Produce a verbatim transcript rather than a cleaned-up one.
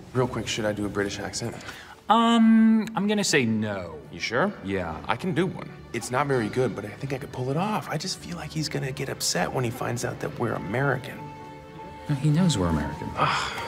Real quick, should I do a British accent? Um, I'm gonna say no. You sure? Yeah. I can do one. It's not very good, but I think I could pull it off. I just feel like he's gonna get upset when he finds out that we're American. He knows we're American.